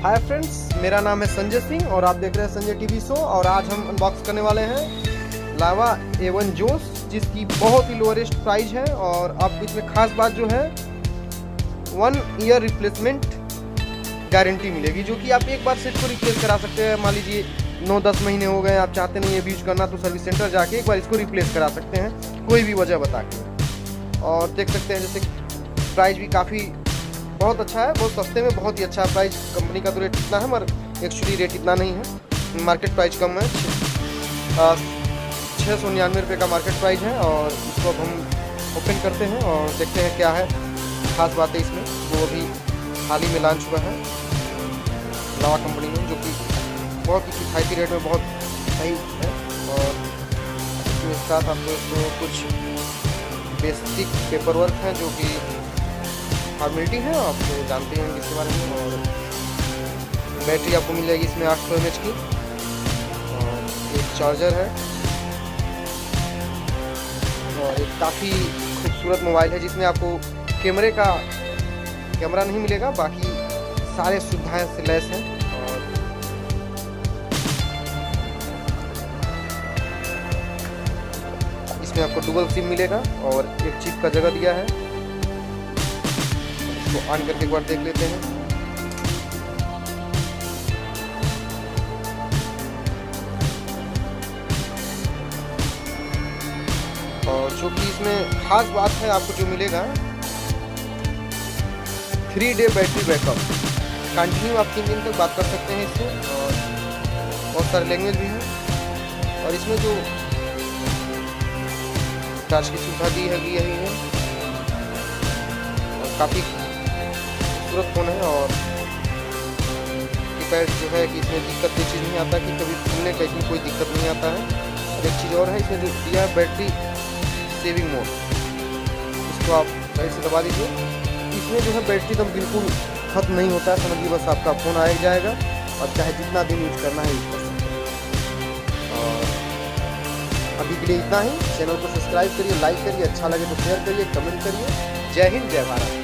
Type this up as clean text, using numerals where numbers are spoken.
Hi friends, मेरा नाम है संजय सिंह और आप देख रहे हैं संजय टीवी शो। और आज हम अनबॉक्स करने वाले हैं लावा A1 जोस, जिसकी बहुत ही लोएस्ट प्राइस है। और आपको इसमें खास बात जो है 1 ईयर रिप्लेसमेंट गारंटी मिलेगी, जो कि आप एक बार सेट को रिप्लेस करा सकते हैं। मान लीजिए 9-10 महीने हो गए, आप चाहते नहीं है यूज करना, तो सर्विस सेंटर जाके एक बार इसको रिप्लेस करा सकते हैं, कोई भी वजह बता के। और देख सकते हैं जैसे प्राइस भी काफ़ी बहुत अच्छा है, बहुत सस्ते में बहुत ही अच्छा प्राइस। कंपनी का तो रेट इतना है मगर एक्चुअली रेट इतना नहीं है, मार्केट प्राइस कम है। 699 रुपये का मार्केट प्राइस है। और इसको अब हम ओपन करते हैं और देखते हैं क्या है खास बात है इसमें। वो अभी हाल ही में लॉन्च हुआ है लावा कंपनी में, जो कि बहुत ही किफ़ायती रेट में बहुत सही है। और इसके साथ आपको कुछ बेसिक पेपर वर्क हैं जो कि फॉर्मेलिटी है, आप जानते हैं इसके बारे में। और बैटरी आपको मिल जाएगी इसमें 800 mAh की, और एक चार्जर है, और एक काफ़ी खूबसूरत मोबाइल है जिसमें आपको कैमरा नहीं मिलेगा, बाकी सारे सुविधाएं से लैस हैं। और इसमें आपको डुअल सिम मिलेगा और एक चिप का जगह दिया है। तो ऑन करके एक बार देख लेते हैं। और जो कि इसमें खास बात है, आपको जो मिलेगा 3 डे बैटरी बैकअप, कंटिन्यू आप 3 दिन तक बात कर सकते हैं इससे। और बहुत सारे लैंग्वेज भी हैं। और इसमें जो चार्ज की सुविधा दी है भी यही है, और काफ़ी खूबसूरत फ़ोन है। और कीपैड जो है कि इसमें दिक्कत ये चीज़ नहीं आता कि कभी खुलने का इसमें कोई दिक्कत नहीं आता है। और एक चीज़ और है, इसमें जो दिया है बैटरी सेविंग मोड, इसको आप सही से दबा दीजिए। इसमें जो है बैटरी एकदम बिल्कुल खत्म नहीं होता है, समझिए बस आपका फ़ोन आया जाएगा और चाहे जितना दिन यूज करना है यूज कर सकते हैं। और अभी के लिए इतना ही। चैनल को सब्सक्राइब करिए, लाइक करिए, अच्छा लगे तो शेयर करिए, कमेंट करिए। जय हिंद, जय भारत।